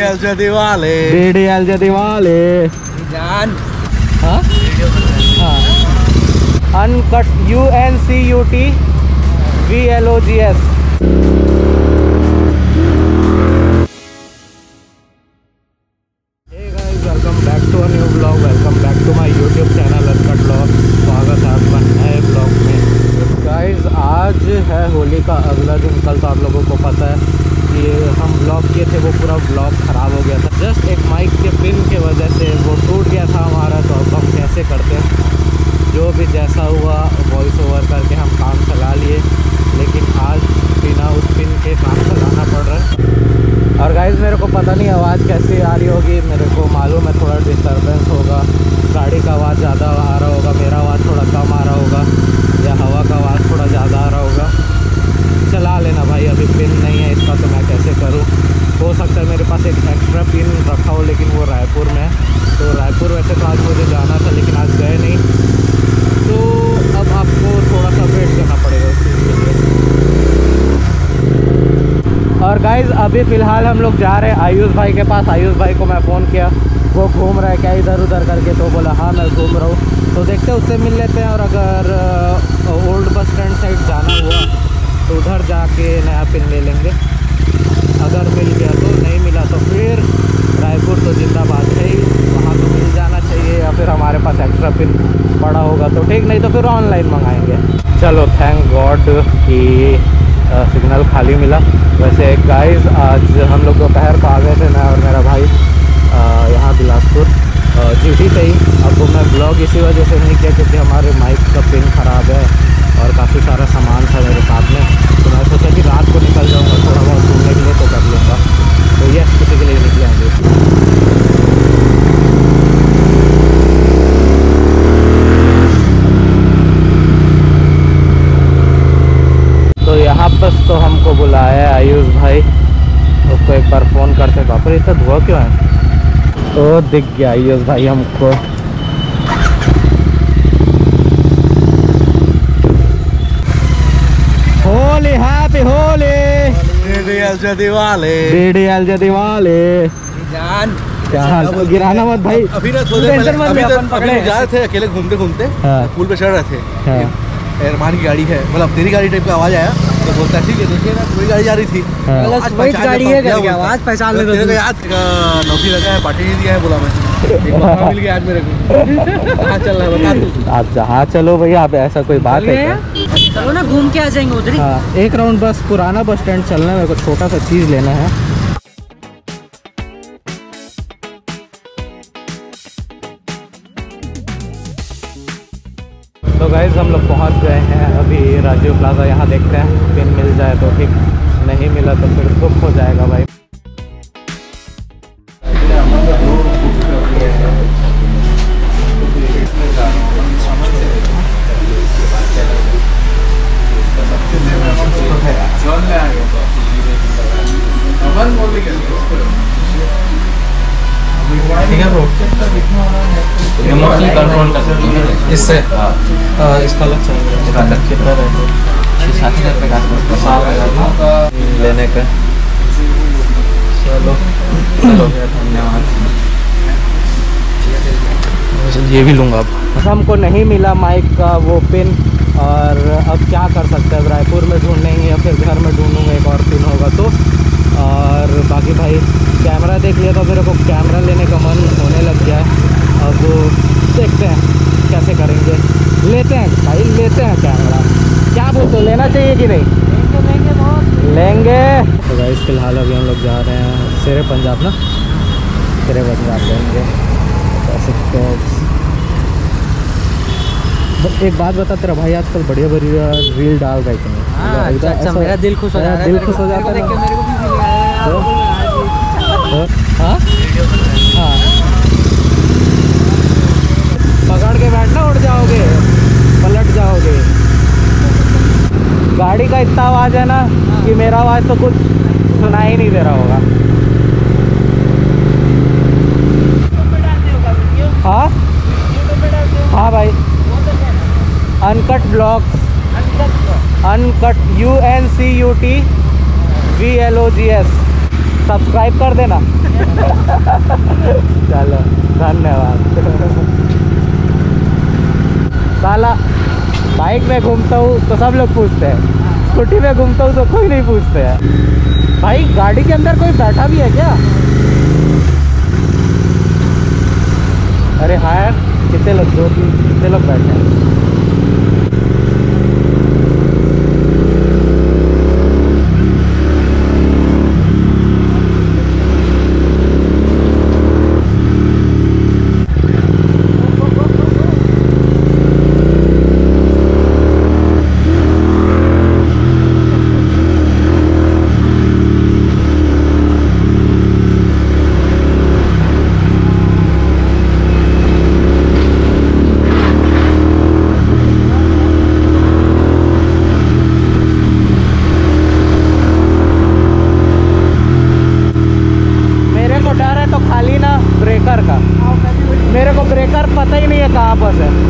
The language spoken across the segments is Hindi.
DDL वाले जान uncut UNCUT VLOGS। Welcome back to a new vlog, welcome back to my YouTube channel uncut vlog. स्वागत है आपका नए ब्लॉग में। गाइस आज है होली का अगला दिन। कल तो आप लोगों को पता है कि हम ब्लॉग किए थे, वो पूरा ब्लॉग ख़राब हो गया था। जस्ट एक माइक के पिन के वजह से वो टूट गया था हमारा। तो अब हम कैसे करते हैं, जो भी जैसा हुआ वॉइस ओवर करके हम काम चला लिए, लेकिन आज बिना उस पिन के काम चलाना पड़ रहा है। और गाइस मेरे को पता नहीं आवाज़ कैसी आ रही होगी, मेरे को मालूम है थोड़ा डिस्टर्बेंस होगा, गाड़ी का आवाज़ ज़्यादा आ रहा होगा, मेरा आवाज़ थोड़ा कम आ रहा होगा, या हवा का आवाज़ थोड़ा ज़्यादा आ रहा होगा। चला लेना भाई, अभी पिन नहीं है इसका तो मैं कैसे करूं। हो सकता है मेरे पास एक एक्स्ट्रा पिन रखा हो, लेकिन वो रायपुर में है। तो रायपुर वैसे तो आज मुझे जाना था, लेकिन आज गए नहीं, तो अब आपको थोड़ा सा वेट करना पड़ेगा उस चीज़ के लिए। और गाइज़ अभी फ़िलहाल हम लोग जा रहे हैं आयुष भाई के पास। आयुष भाई को मैं फ़ोन किया, वो घूम रहा है क्या इधर उधर करके, तो बोला हाँ मैं घूम रहा हूँ। तो देखते हैं उससे मिल लेते हैं, और अगर ओल्ड बस स्टैंड साइड जाना हुआ तो उधर जाके नया पिन ले लेंगे। अगर मिल गया तो, नहीं मिला तो फिर रायपुर तो जिंदाबाद है ही, वहाँ तो मिल जाना चाहिए, या फिर हमारे पास एक्स्ट्रा पिन पड़ा होगा तो ठीक, नहीं तो फिर ऑनलाइन मंगाएंगे। चलो थैंक गॉड कि सिग्नल खाली मिला। वैसे गाइस आज हम लोग दोपहर को आ गए थे, मैं और मेरा भाई यहाँ बिलासपुर GT पे ही। अब मैं ब्लॉग इसी वजह से नहीं किया क्योंकि हमारे माइक का पिन ख़राब है और काफ़ी सारा सामान था मेरे साथ में, तो मैं सोचा कि रात को निकल जाऊँगा थोड़ा बहुत घूमने के लिए तो कर लूँगा। तो यस किसी के लिए निकले आएंगे। तो यहाँ पर तो हमको बुलाया है आयुष भाई, उसको एक बार फ़ोन करते। बाप रे इतना धुआं क्यों है? तो दिख गया आयुष भाई हमको। होली हैप्पी होली DDL वाले जान। क्या हाल? गिराना मत भाई। अभी ना थोड़े पहले जा रहे थे अकेले घूमते घूमते, पुल पे चढ़ रहे थे, एयरमान की गाड़ी है, मतलब तेरी गाड़ी टाइप का आवाज आया तो बोलता है ठीक है देखिए ना कोई गाड़ी जा रही थी, गाड़ी है आवाज पहचान ले। तेरे को याद नौकरी लगा है, पार्टी दिया है, बोला मैं एक मौका मिल गया आज मेरे को। कहाँ चल रहा है बता तू? आप जहाँ चलो भैया, आप ऐसा कोई बात है क्या? चलो ना घूम के आ जाएंगे उधर ही। हाँ एक राउंड बस पुराना बस स्टैंड चलना है, मेरे को छोटा सा चीज़ लेना है। तो गाइज हम लोग पहुंच गए हैं अभी राजीव प्लाजा। यहाँ देखते हैं पिन मिल जाए तो ठीक, नहीं मिला तो फिर दुख हो जाएगा भाई। इससे इसका अलग कितना रहता है? 60,000 लेने का। चलो धन्यवाद। ये भी लूँगा। अब हमको नहीं मिला माइक का वो पिन, और अब क्या कर सकते हैं, रायपुर में ढूंढेंगे या फिर घर में ढूंढूंगा, एक और पिन होगा तो। और बाकी भाई कैमरा देख लिया तो मेरे को कैमरा लेने का मन होने लग गया है। अब देखते हैं कैसे करेंगे, लेते हैं भाई, लेते हैं कैमरा। क्या बोलते हो, लेना चाहिए कि नहीं? लेंगे बहुत लेंगे। तो भाई फिलहाल अभी हम लोग जा रहे हैं शेरे पंजाब ना, शेरे पंजाब जाएंगे। एक बात बता, तेरा भाई आजकल बढ़िया बढ़िया रील डाल रहा है कि नहीं? अच्छा मेरा दिल खुश हो जाता है, दिल खुश हो जाता है। मेरे को भी फीलिंग आया। हाँ हाँ पकड़ के बैठना, उड़ जाओगे, पलट जाओगे। गाड़ी का इतना आवाज़ है ना कि मेरा आवाज़ तो कुछ सुना ही नहीं दे रहा होगा। हाँ हाँ भाई, uncut vlogs, uncut UNCUT VLOGS subscribe कर देना। चलो धन्यवाद। साला बाइक में घूमता हूँ तो सब लोग पूछते हैं, स्कूटी में घूमता हूँ तो कोई नहीं पूछते हैं। भाई गाड़ी के अंदर कोई बैठा भी है क्या? अरे हाँ यार, कितने लोग, कितने लोग बैठे हैं? ब्रेकर का मेरे को ब्रेकर पता ही नहीं है कहाँ पर है।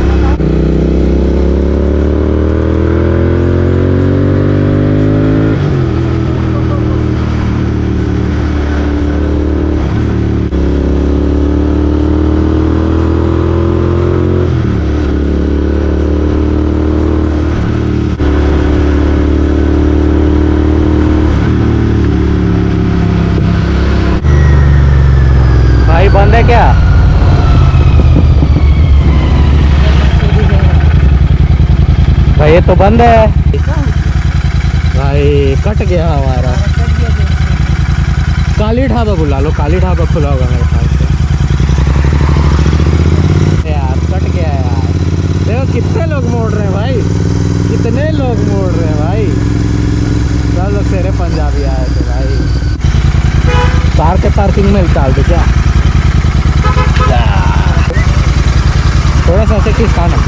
भाई बंद है क्या? भाई ये तो बंद है भाई, कट गया हमारा। काली ढाबा बुला लो, काली ढाबा खुला होगा मेरे ख्याल से। यार कट गया यार, देखो कितने लोग मोड़ रहे हैं भाई, कितने लोग मोड़ रहे हैं भाई। सब लोग शेरे पंजाबी आए थे भाई। कार के पार्किंग में डाल दो क्या? थोड़ा सा ऐसे किस खाना।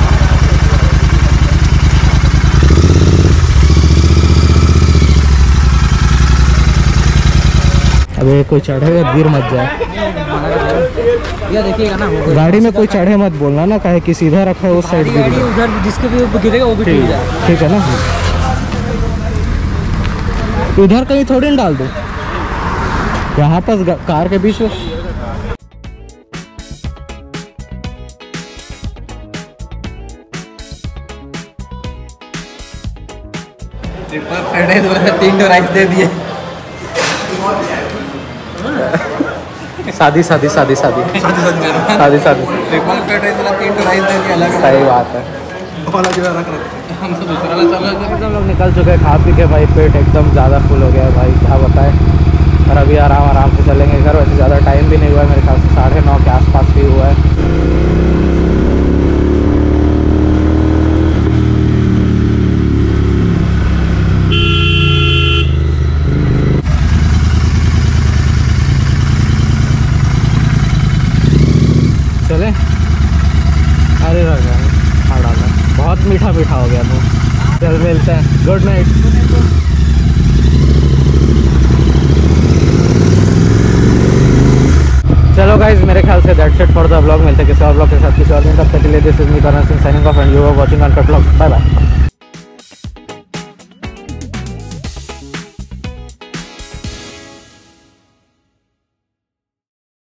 अबे कोई चढ़े गिर मत जाए। ये देखिएगा ना, गाड़ी में कोई चढ़े मत बोलना ना, कहे कि सीधा रखा है उस साइड गाड़ी उधर जिसके भी ऊपर गिरेगा वो भी टूट जाएगा। ठीक है ना, इधर कहीं थोड़ी ना डाल दो, यहाँ पर कार के बीच में। तीन राइस दे दिए। शादी शादी शादी शादी शादी शादी ट्रिपल फ्राइड राइस वाला 3 राइस दे दिया अलग। सही बात है। हम तो दूसरा वाला सब लोग निकल चुके हैं खा पी के भाई, पेट एकदम ज़्यादा फुल हो गया है भाई, क्या बताएं। और अभी आराम से चलेंगे घर। वैसे ज़्यादा टाइम भी नहीं हुआ है, मेरे ख्याल से 9:30 के आसपास ही हुआ है। चले, अरे खा डाला, बहुत मीठा मीठा हो गया मुँह। चल मिलते हैं, गुड नाइट। चलो गाइज, मेरे ख्याल से that's it for the vlog. मिलते हैं किसी और ब्लॉग के साथ किसी और दिन। तब तक के लिए this is me Karan Singh signing off and you are watching uncut vlogs. Bye bye.